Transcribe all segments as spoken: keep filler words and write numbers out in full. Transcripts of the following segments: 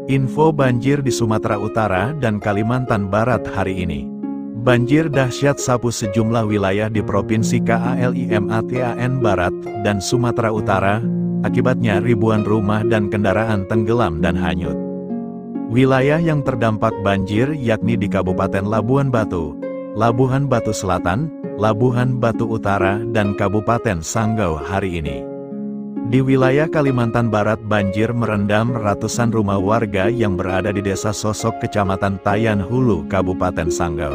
Info banjir di Sumatera Utara dan Kalimantan Barat hari ini. Banjir dahsyat sapu sejumlah wilayah di Provinsi Kalimantan Barat dan Sumatera Utara, akibatnya ribuan rumah dan kendaraan tenggelam dan hanyut. Wilayah yang terdampak banjir yakni di Kabupaten Labuhan Batu, Labuhan Batu Selatan, Labuhan Batu Utara, dan Kabupaten Sanggau hari ini. Di wilayah Kalimantan Barat banjir merendam ratusan rumah warga yang berada di Desa Sosok Kecamatan Tayan Hulu, Kabupaten Sanggau.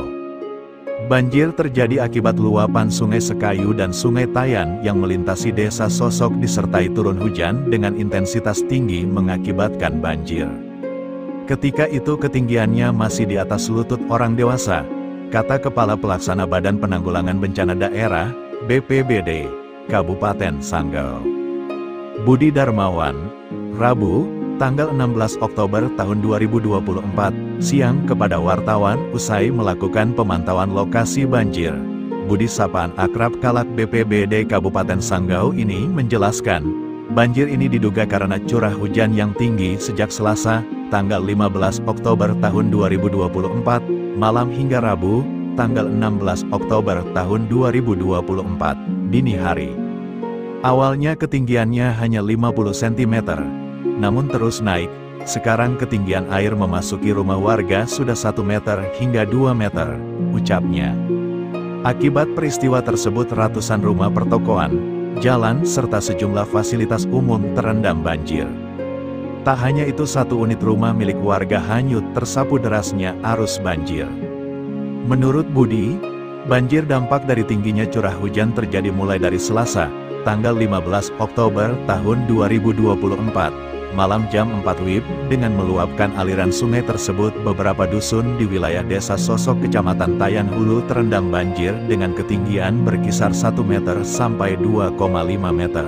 Banjir terjadi akibat luapan Sungai Sekayu dan Sungai Tayan yang melintasi Desa Sosok disertai turun hujan dengan intensitas tinggi mengakibatkan banjir. Ketika itu ketinggiannya masih di atas lutut orang dewasa, kata Kepala Pelaksana Badan Penanggulangan Bencana Daerah, B P B D, Kabupaten Sanggau. Budi Darmawan, Rabu, tanggal enam belas Oktober tahun dua ribu dua puluh empat, siang kepada wartawan usai melakukan pemantauan lokasi banjir. Budi sapaan akrab Kalak B P B D Kabupaten Sanggau ini menjelaskan, banjir ini diduga karena curah hujan yang tinggi sejak Selasa, tanggal lima belas Oktober tahun dua ribu dua puluh empat, malam hingga Rabu, tanggal enam belas Oktober tahun dua ribu dua puluh empat, dini hari. Awalnya ketinggiannya hanya lima puluh sentimeter, namun terus naik, sekarang ketinggian air memasuki rumah warga sudah satu meter hingga dua meter, ucapnya. Akibat peristiwa tersebut ratusan rumah pertokoan, jalan, serta sejumlah fasilitas umum terendam banjir. Tak hanya itu, satu unit rumah milik warga hanyut tersapu derasnya arus banjir. Menurut Budi, banjir dampak dari tingginya curah hujan terjadi mulai dari Selasa, tanggal lima belas Oktober tahun dua ribu dua puluh empat, malam jam empat W I B, dengan meluapkan aliran sungai tersebut beberapa dusun di wilayah Desa Sosok Kecamatan Tayan Hulu terendam banjir dengan ketinggian berkisar satu meter sampai dua koma lima meter.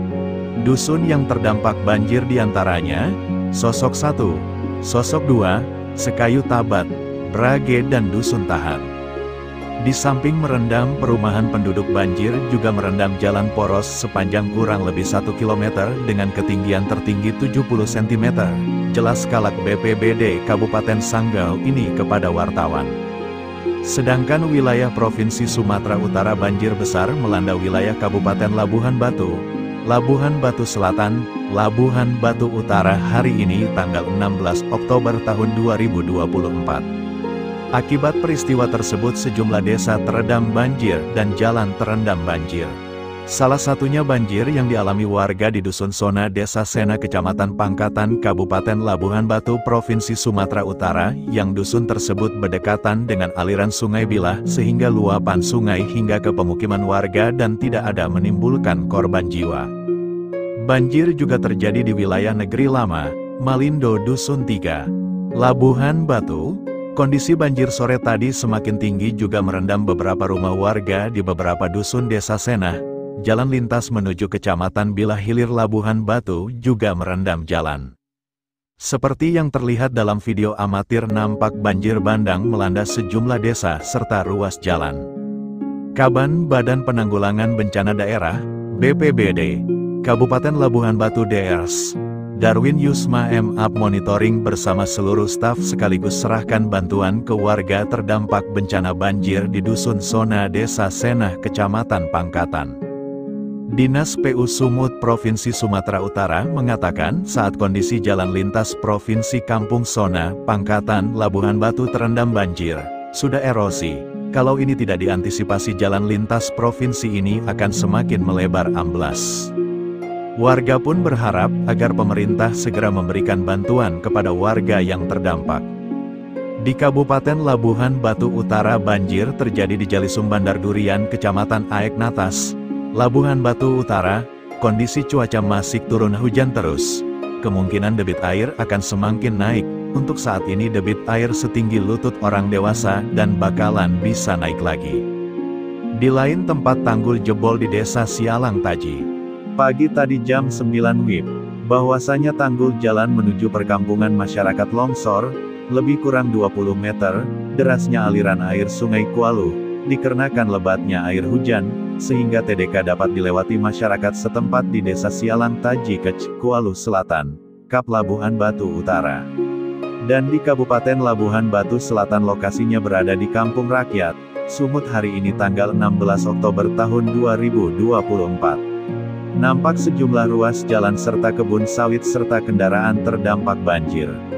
Dusun yang terdampak banjir diantaranya, Sosok satu, Sosok dua, Sekayu Tabat, Brage, dan Dusun Tahan. Di samping merendam perumahan penduduk, banjir juga merendam jalan poros sepanjang kurang lebih satu kilometer dengan ketinggian tertinggi tujuh puluh sentimeter, jelas Kalak B P B D Kabupaten Sanggau ini kepada wartawan. Sedangkan wilayah Provinsi Sumatera Utara banjir besar melanda wilayah Kabupaten Labuhan Batu, Labuhan Batu Selatan, Labuhan Batu Utara hari ini tanggal enam belas Oktober tahun dua ribu dua puluh empat. Akibat peristiwa tersebut sejumlah desa terendam banjir dan jalan terendam banjir. Salah satunya banjir yang dialami warga di Dusun Sona Desa Sena Kecamatan Pangkatan Kabupaten Labuhan Batu Provinsi Sumatera Utara, yang dusun tersebut berdekatan dengan aliran Sungai Bilah sehingga luapan sungai hingga ke pemukiman warga dan tidak ada menimbulkan korban jiwa. Banjir juga terjadi di wilayah Negeri Lama, Malindo Dusun tiga, Labuhan Batu. Kondisi banjir sore tadi semakin tinggi juga merendam beberapa rumah warga di beberapa dusun Desa Sena. Jalan lintas menuju Kecamatan Bilah Hilir Labuhan Batu juga merendam jalan. Seperti yang terlihat dalam video amatir, nampak banjir bandang melanda sejumlah desa serta ruas jalan. Kaban Badan Penanggulangan Bencana Daerah, B P B D, Kabupaten Labuhan Batu D R S, Darwin Yusma M A P Monitoring bersama seluruh staf sekaligus serahkan bantuan ke warga terdampak bencana banjir di Dusun Sona Desa Senah Kecamatan Pangkatan. Dinas P U Sumut Provinsi Sumatera Utara mengatakan saat kondisi jalan lintas Provinsi Kampung Sona, Pangkatan, Labuhan Batu terendam banjir, sudah erosi. Kalau ini tidak diantisipasi, jalan lintas provinsi ini akan semakin melebar amblas. Warga pun berharap agar pemerintah segera memberikan bantuan kepada warga yang terdampak. Di Kabupaten Labuhan Batu Utara banjir terjadi di Jalisum Bandar Durian Kecamatan Aek Natas, Labuhan Batu Utara. Kondisi cuaca masih turun hujan terus. Kemungkinan debit air akan semakin naik. Untuk saat ini debit air setinggi lutut orang dewasa dan bakalan bisa naik lagi. Di lain tempat tanggul jebol di Desa Sialang Taji. Pagi tadi jam sembilan W I B, bahwasanya tanggul jalan menuju perkampungan masyarakat longsor, lebih kurang dua puluh meter, derasnya aliran air Sungai Kualu, dikarenakan lebatnya air hujan, sehingga T D K dapat dilewati masyarakat setempat di Desa Sialang Taji Kec, Kualu Selatan, Kap Labuhan Batu Utara. Dan di Kabupaten Labuhan Batu Selatan lokasinya berada di Kampung Rakyat, Sumut hari ini tanggal enam belas Oktober tahun dua ribu dua puluh empat. Nampak sejumlah ruas jalan serta kebun sawit serta kendaraan terdampak banjir.